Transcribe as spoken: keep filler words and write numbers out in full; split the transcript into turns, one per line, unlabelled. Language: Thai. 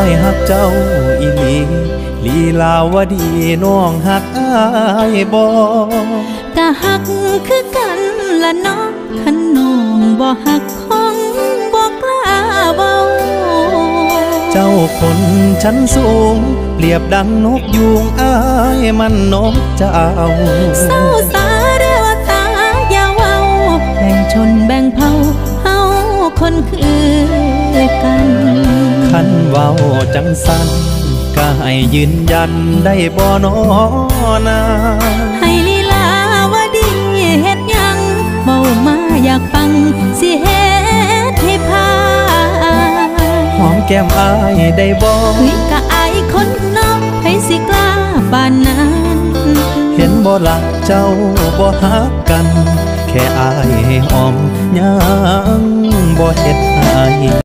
ายหักเจ้าอีหลีลีลาวดีน้องหักอายบ่
กะหักคือกันละน้องคันน้องบ่หักคงบ่กล้าเว้า
เจ้าคนชั้นสูงเปรียบดังนกยูงอายมันนกเจ้า
เศร้าสาเรวตาอย่าเว้าแบ่งชนแบ่งเผ่าเฮาคนคือกัน
คันเว้าจังสันก็ให้ยืนยันได้บ่น้อนา
ให้ลีลาวดีเฮ็ดหยังเว้ามาอยากฟังสิเฮ็ดให้พา
หอมแก้มอายได้บ่
เฮ้ยกะอายคนนอกให้สิกล้าปานนั้น
เห็นบ่ล่ะเจ้าบ่ฮักกันแค่อายให้หอมยังบ่เฮ็ดให้